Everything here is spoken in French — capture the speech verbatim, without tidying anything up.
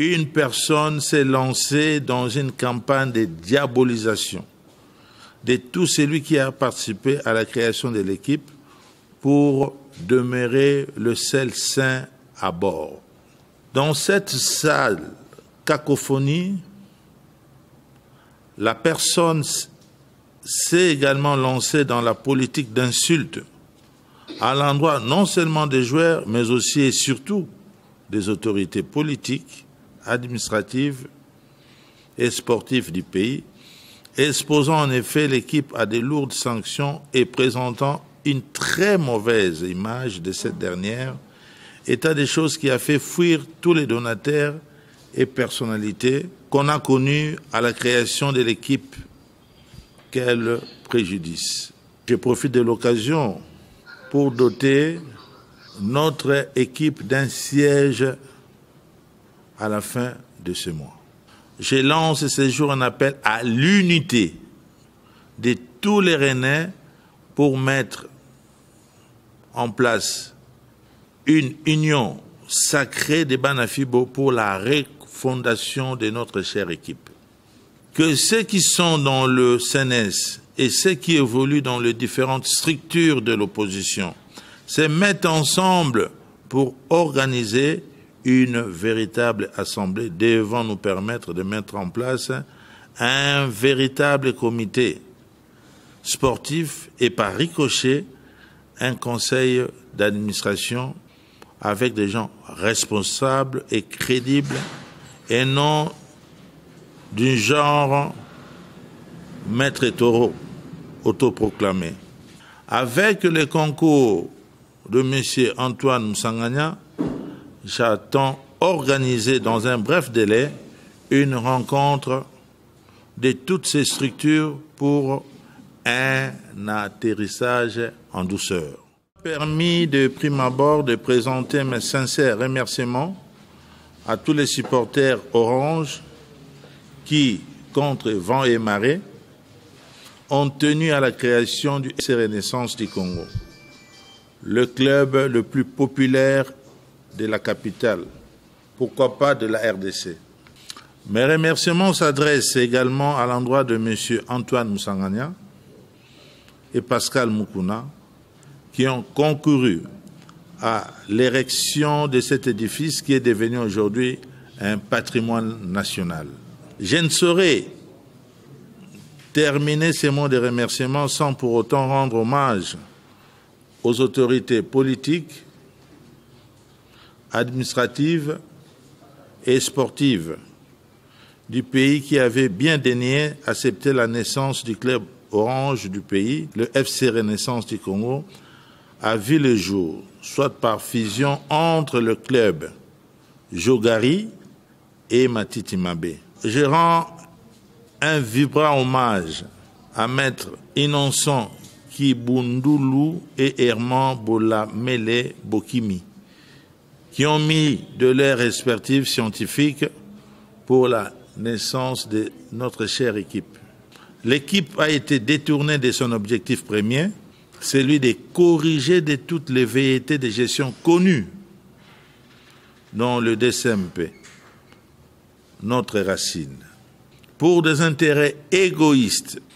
une personne s'est lancée dans une campagne de diabolisation de tout celui qui a participé à la création de l'équipe pour demeurer le seul saint à bord. Dans cette sale cacophonie, la personne s'est également lancée dans la politique d'insulte à l'endroit non seulement des joueurs, mais aussi et surtout des autorités politiques, administratives et sportives du pays, exposant en effet l'équipe à de lourdes sanctions et présentant une très mauvaise image de cette dernière, état des choses qui a fait fuir tous les donataires et personnalités qu'on a connus à la création de l'équipe. Quel préjudice. Je profite de l'occasion pour doter notre équipe d'un siège à la fin de ce mois. Je lance ce jour un appel à l'unité de tous les Rennais pour mettre en place une union sacrée des Banafibo pour la refondation de notre chère équipe. Que ceux qui sont dans le C N E S et ceux qui évoluent dans les différentes structures de l'opposition se mettent ensemble pour organiser une véritable assemblée devant nous permettre de mettre en place un véritable comité sportif et par ricochet un conseil d'administration avec des gens responsables et crédibles et non du genre maître taureau autoproclamé. Avec le concours de M. Antoine Moussanganya, j'attends organiser dans un bref délai une rencontre de toutes ces structures pour un atterrissage en douceur. Permis de prime abord de présenter mes sincères remerciements à tous les supporters Orange qui, contre vent et marée, ont tenu à la création du F C Renaissance du Congo, le club le plus populaire de la capitale, pourquoi pas de la R D C. Mes remerciements s'adressent également à l'endroit de M. Antoine Moussanganya et Pascal Mukuna, qui ont concouru à l'érection de cet édifice qui est devenu aujourd'hui un patrimoine national. Je ne saurais terminer ces mots de remerciement sans pour autant rendre hommage aux autorités politiques, administratives et sportives du pays qui avaient bien daigné accepter la naissance du club orange du pays, le F C Renaissance du Congo, a vu le jour, soit par fusion entre le club Jogari et Matiti Mabé. Je rends un vibrant hommage à Maître Innocent Kibundulu et Herman Bolamele Bokimi, qui ont mis de leur expertise scientifique pour la naissance de notre chère équipe. L'équipe a été détournée de son objectif premier, celui de corriger de toutes les velléités de gestion connues dans le D C M P, notre racine. Pour des intérêts égoïstes